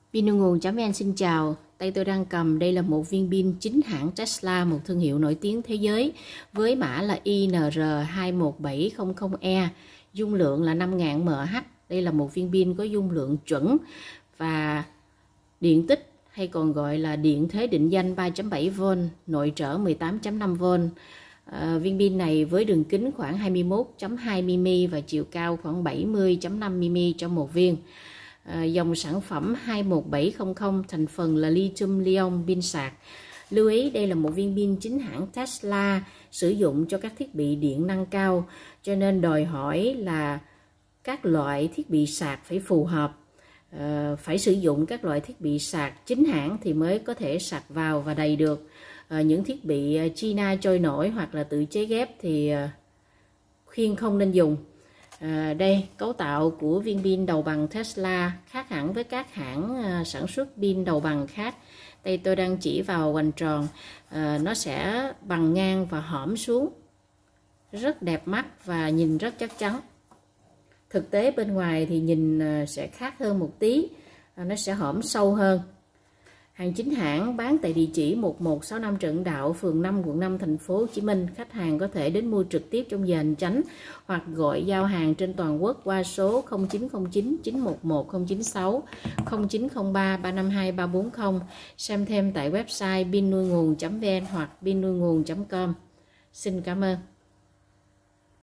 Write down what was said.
Pin Nuôi Nguồn.vn xin chào. Tay tôi đang cầm đây là một viên pin chính hãng Tesla, một thương hiệu nổi tiếng thế giới, với mã là INR21700E, dung lượng là 5000 mAh. Đây là một viên pin có dung lượng chuẩn và điện tích hay còn gọi là điện thế định danh 3.7V, nội trở 18.5V. Viên pin này với đường kính khoảng 21.2mm và chiều cao khoảng 70.5mm cho một viên. Dòng sản phẩm 21700 thành phần là lithium ion pin sạc. Lưu ý đây là một viên pin chính hãng Tesla, sử dụng cho các thiết bị điện năng cao, cho nên đòi hỏi là các loại thiết bị sạc phải phù hợp. Phải sử dụng các loại thiết bị sạc chính hãng thì mới có thể sạc vào và đầy được. Những thiết bị China trôi nổi hoặc là tự chế ghép thì khuyên không nên dùng. Đây, cấu tạo của viên pin đầu bằng Tesla khác hẳn với các hãng sản xuất pin đầu bằng khác. Đây tôi đang chỉ vào hoành tròn, nó sẽ bằng ngang và hõm xuống, rất đẹp mắt và nhìn rất chắc chắn. Thực tế bên ngoài thì nhìn sẽ khác hơn một tí, nó sẽ hõm sâu hơn. Hàng chính hãng bán tại địa chỉ 1165 Trần Đạo, phường 5, quận 5, thành phố Hồ Chí Minh. Khách hàng có thể đến mua trực tiếp trong giờ hành chánh hoặc gọi giao hàng trên toàn quốc qua số 0909 911 096 0903 352 340. Xem thêm tại website pinnuinguồn.vn hoặc pinnuinguồn.com. Xin cảm ơn.